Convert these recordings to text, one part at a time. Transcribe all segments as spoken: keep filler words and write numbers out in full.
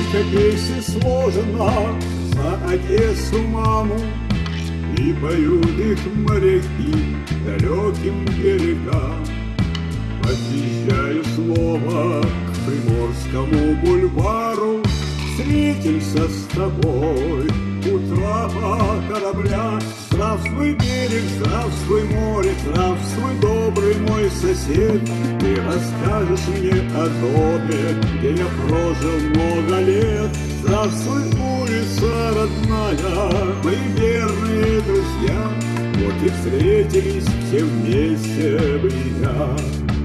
Сколько песен сложено за Одессу, маму, и поют их моряки далеким берегам. Подъезжаю снова к Приморскому бульвару, встретимся с тобой у трапа корабля. Здравствуй, берег, здравствуй, море, здравствуй, добрый мой сосед. Ты расскажешь мне о доме, где я прожил много лет. Здравствуй, улица родная, мои верные друзья. Вот и встретились все вместе, вы и я.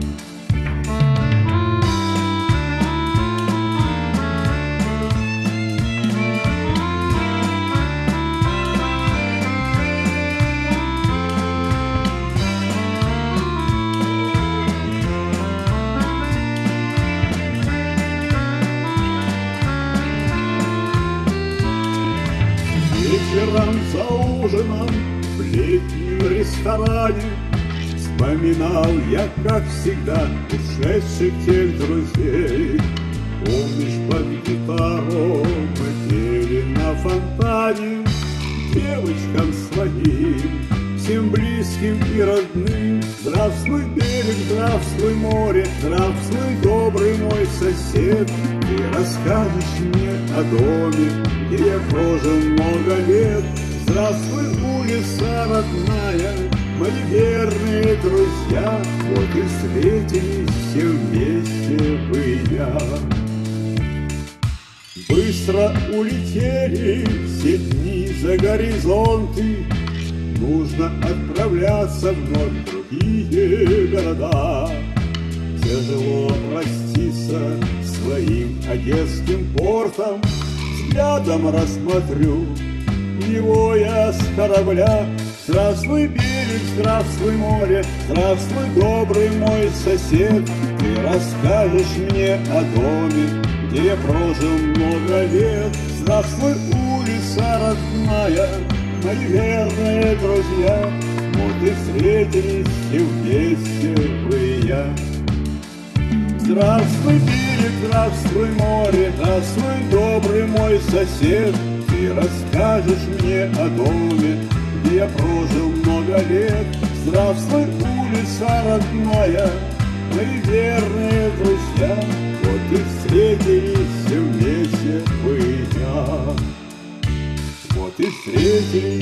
Вечером за ужином в летнем ресторане вспоминал я, как всегда, ушедших тех друзей. Помнишь, под гитару мы пели на фонтане девочкам своим, всем близким и родным. Здравствуй, берег, здравствуй, море, здравствуй, добрый мой сосед. Ты расскажешь мне о доме, где я прожил много лет. Здравствуй, улица родная, мои верные друзья. Вот и встретились все вместе, вы и я. Быстро улетели все дни за горизонты, нужно отправляться вновь в другие города. Тяжело проститься своим одесским портом, взглядом рассмотрю его я с корабля. Здравствуй, берег, здравствуй, море, здравствуй, добрый мой сосед. Ты расскажешь мне о доме, где я прожил много лет. Здравствуй, улица родная, мои верные друзья. Вот и встретились все вместе, вы и я. Здравствуй, берег, здравствуй, море, здравствуй, добрый мой сосед. Ты расскажешь мне о доме, где я прожил много лет. Здравствуй, улица родная, мои верные друзья. Вот и встретились все вместе, вы и я. Вот и встретились